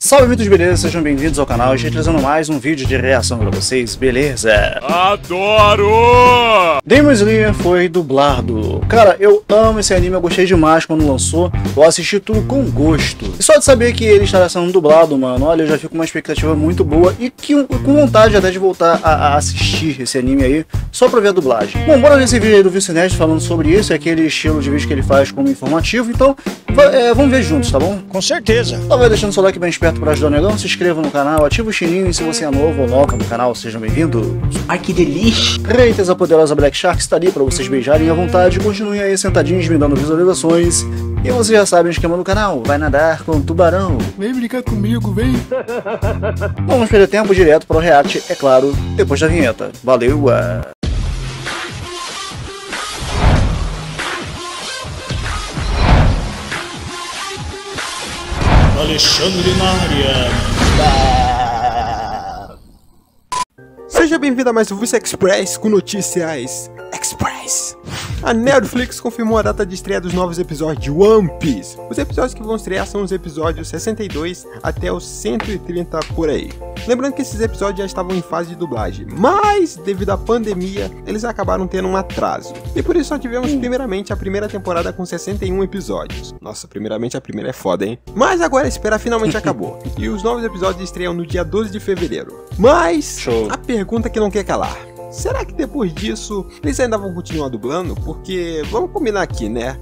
Salve, muitos beleza, sejam bem-vindos ao canal. Estou trazendo mais um vídeo de reação pra vocês, beleza? Adoro! Demon Slayer foi dublado. Cara, eu amo esse anime, eu gostei demais quando lançou. Eu assisti tudo com gosto. E só de saber que ele estará sendo dublado, mano, olha, eu já fico com uma expectativa muito boa e com vontade até de voltar a assistir esse anime aí, só pra ver a dublagem. Bom, bora ver esse vídeo aí do Vicinest falando sobre isso, é aquele estilo de vídeo que ele faz como informativo, então vamos ver juntos, tá bom? Com certeza. Então vai deixando seu like bem esperto para ajudar o negão, se inscreva no canal, ativa o sininho e se você é novo ou nova no canal, sejam bem-vindos. Ai, que delícia! Reitas, a poderosa Black Shark está ali para vocês beijarem à vontade, continuem aí sentadinhos me dando visualizações. E vocês já sabem o esquema do canal, vai nadar com o tubarão. Vem brincar comigo, vem! Vamos perder tempo direto para o react, é claro, depois da vinheta. Valeu! Alexandre na área. Seja bem-vindo a mais um Vice Express com notícias Express. A Netflix confirmou a data de estreia dos novos episódios de One Piece. Os episódios que vão estrear são os episódios 62 até os 130 por aí. Lembrando que esses episódios já estavam em fase de dublagem, mas devido à pandemia, eles acabaram tendo um atraso. E por isso só tivemos primeiramente a primeira temporada com 61 episódios. Nossa, primeiramente a primeira é foda, hein? Mas agora a espera finalmente acabou. E os novos episódios estreiam no dia 12 de fevereiro. Mas, a pergunta que não quer calar. Será que depois disso eles ainda vão continuar dublando? Porque, vamos combinar aqui, né?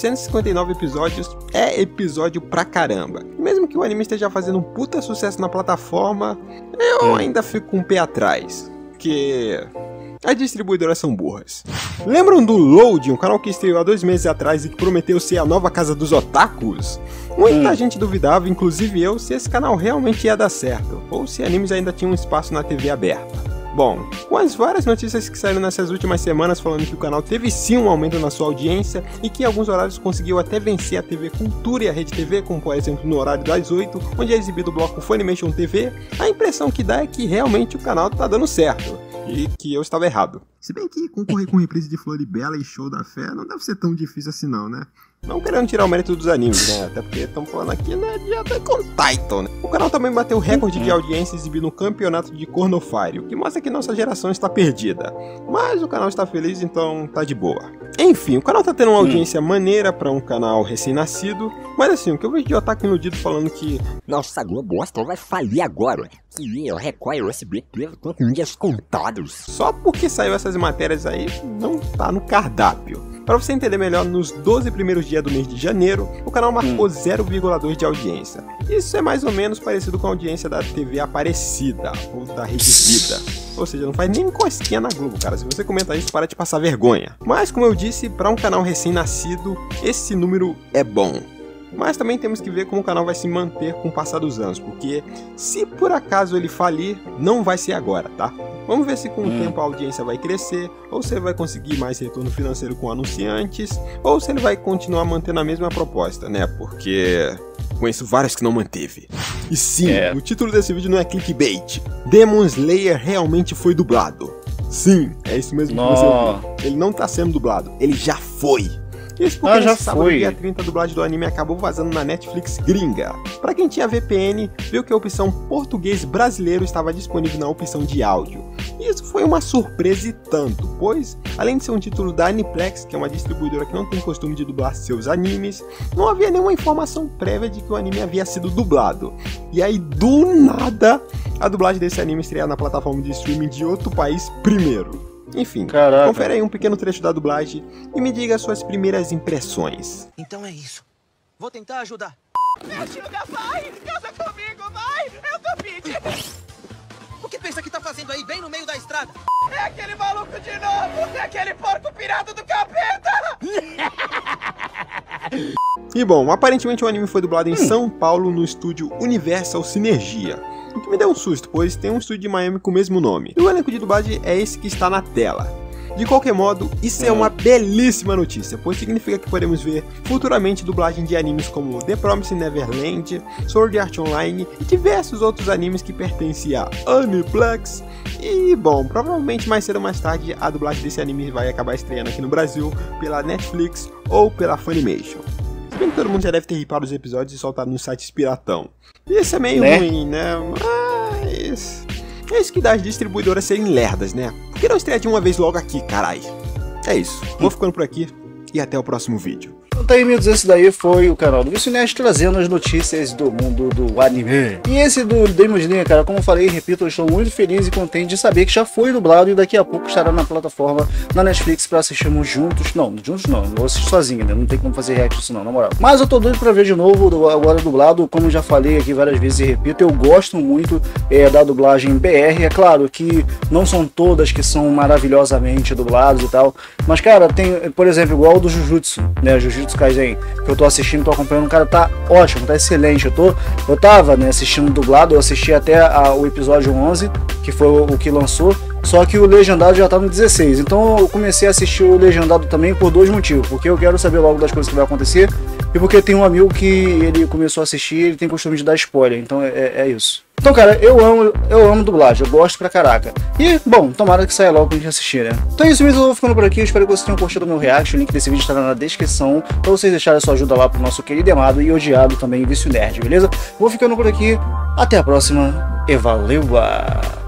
959 episódios é episódio pra caramba. E mesmo que o anime esteja fazendo um puta sucesso na plataforma, eu ainda fico com o pé atrás. Porque as distribuidoras são burras. Lembram do Load, um canal que estreou há 2 meses atrás e que prometeu ser a nova casa dos otakus? Muita gente duvidava, inclusive eu, se esse canal realmente ia dar certo, ou se animes ainda tinham um espaço na TV aberta. Bom, com as várias notícias que saíram nessas últimas semanas falando que o canal teve sim um aumento na sua audiência e que em alguns horários conseguiu até vencer a TV Cultura e a Rede TV, como por exemplo no horário das 8, onde é exibido o bloco Funimation TV, a impressão que dá é que realmente o canal tá dando certo e que eu estava errado. Se bem que concorrer com reprise de Floribela e Show da Fé não deve ser tão difícil assim não, né? Não querendo tirar o mérito dos animes, né? Até porque estamos falando aqui na de Attack on Titan, né? O canal também bateu o recorde de audiência exibido no campeonato de Cornofire, o que mostra que nossa geração está perdida. Mas o canal está feliz, então tá de boa. Enfim, o canal tá tendo uma audiência maneira para um canal recém-nascido, mas assim, o que eu vejo de Otaku iludido falando que nossa, Globo vai falir agora. Que o Record e o SBT estão com dias contados. Só porque saiu essas matérias aí, não tá no cardápio. Para você entender melhor, nos 12 primeiros dias do mês de janeiro, o canal marcou 0,2 de audiência. Isso é mais ou menos parecido com a audiência da TV Aparecida, ou da Rede Vida. Ou seja, não faz nem cosquinha na Globo, cara. Se você comentar isso, para de passar vergonha. Mas, como eu disse, para um canal recém-nascido, esse número é bom. Mas também temos que ver como o canal vai se manter com o passar dos anos, porque se por acaso ele falir, não vai ser agora, tá? Vamos ver se com o tempo a audiência vai crescer, ou se ele vai conseguir mais retorno financeiro com anunciantes, ou se ele vai continuar mantendo a mesma proposta, né? Porque conheço vários que não manteve. E sim, o título desse vídeo não é clickbait. Demon Slayer realmente foi dublado. Sim, é isso mesmo que você ouviu. Ele não tá sendo dublado, ele já foi. Isso porque nesse sábado, dia 30, a dublagem do anime acabou vazando na Netflix gringa. Pra quem tinha VPN, viu que a opção português brasileiro estava disponível na opção de áudio. E isso foi uma surpresa e tanto, pois, além de ser um título da Aniplex, que é uma distribuidora que não tem costume de dublar seus animes, não havia nenhuma informação prévia de que o anime havia sido dublado. E aí, do nada, a dublagem desse anime estreia na plataforma de streaming de outro país primeiro. Enfim, confere aí um pequeno trecho da dublagem e me diga suas primeiras impressões. Então é isso. Vou tentar ajudar. Me ajuda, vai! Casa comigo, vai! Eu tô pedindo! O que pensa que tá fazendo aí, bem no meio da estrada? É aquele maluco de novo! É aquele porco pirata do capeta! E bom, aparentemente o anime foi dublado em São Paulo no estúdio Universal Sinergia. O que me deu um susto, pois tem um estúdio de Miami com o mesmo nome. E o elenco de dublagem é esse que está na tela. De qualquer modo, isso é uma belíssima notícia, pois significa que podemos ver futuramente dublagem de animes como The Promised Neverland, Sword Art Online e diversos outros animes que pertencem a Aniplex. E bom, provavelmente mais cedo ou mais tarde a dublagem desse anime vai acabar estreando aqui no Brasil pela Netflix ou pela Funimation. Se bem que todo mundo já deve ter ripado os episódios e soltado nos sites piratão. Isso é meio né? ruim, né? Mas é isso que dá as distribuidoras serem lerdas, né? Por que não estrear de uma vez logo aqui, carai? É isso, vou ficando por aqui e até o próximo vídeo. Então, amigos, esse daí foi o canal do Vício Nerd trazendo as notícias do mundo do anime. E esse do Demon Slayer, cara, como eu falei, repito, eu estou muito feliz e contente de saber que já foi dublado e daqui a pouco estará na plataforma, na Netflix, para assistirmos juntos. Não, juntos não, eu vou assistir sozinho, né? Não tem como fazer react disso não, na moral. Mas eu tô doido pra ver de novo, agora dublado, como já falei aqui várias vezes e repito, eu gosto muito da dublagem BR. É claro que não são todas que são maravilhosamente dubladas e tal, mas, cara, tem, por exemplo, igual o do Jujutsu, né? Jujutsu Kaisen, que eu tô assistindo, tô acompanhando, cara, tá ótimo, tá excelente. Eu tava, né, assistindo dublado, eu assisti até o episódio 11, que foi o que lançou, só que o legendado já tá no 16, então eu comecei a assistir o legendado também por dois motivos, porque eu quero saber logo das coisas que vai acontecer, e porque tem um amigo que ele começou a assistir, ele tem costume de dar spoiler, então é isso. Então, cara, eu amo dublagem, eu gosto pra caraca. E, bom, tomara que saia logo pra gente assistir, né? Então é isso mesmo, eu vou ficando por aqui, eu espero que vocês tenham curtido o meu react, o link desse vídeo estará na descrição, pra vocês deixarem a sua ajuda lá pro nosso querido e amado e odiado também Vício Nerd, beleza? Vou ficando por aqui, até a próxima e valeu!